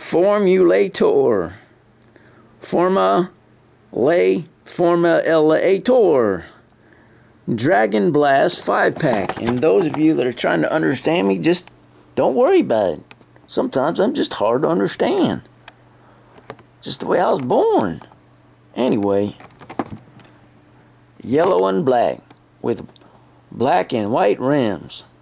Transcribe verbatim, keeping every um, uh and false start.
FORMUL8R. Forma Lay FORMUL8R. Dragon Blast five pack. And those of you that are trying to understand me, just don't worry about it. Sometimes I'm just hard to understand. Just the way I was born. Anyway, yellow and black with black and white rims.